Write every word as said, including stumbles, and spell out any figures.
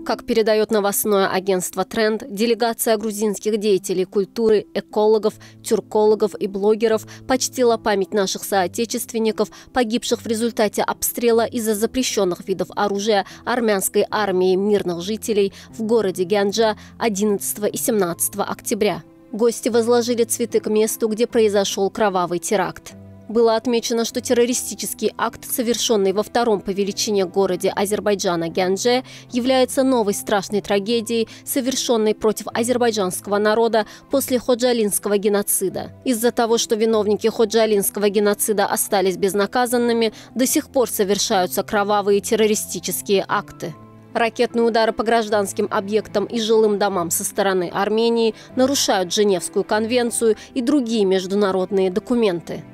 Как передает новостное агентство «Тренд», делегация грузинских деятелей культуры, экологов, тюркологов и блогеров почтила память наших соотечественников, погибших в результате обстрела из-за запрещенных видов оружия армянской армии мирных жителей в городе Гянджа одиннадцатого и семнадцатого октября. Гости возложили цветы к месту, где произошел кровавый теракт. Было отмечено, что террористический акт, совершенный во втором по величине городе Азербайджана Гяндже, является новой страшной трагедией, совершенной против азербайджанского народа после ходжалинского геноцида. Из-за того, что виновники ходжалинского геноцида остались безнаказанными, до сих пор совершаются кровавые террористические акты. Ракетные удары по гражданским объектам и жилым домам со стороны Армении нарушают Женевскую конвенцию и другие международные документы.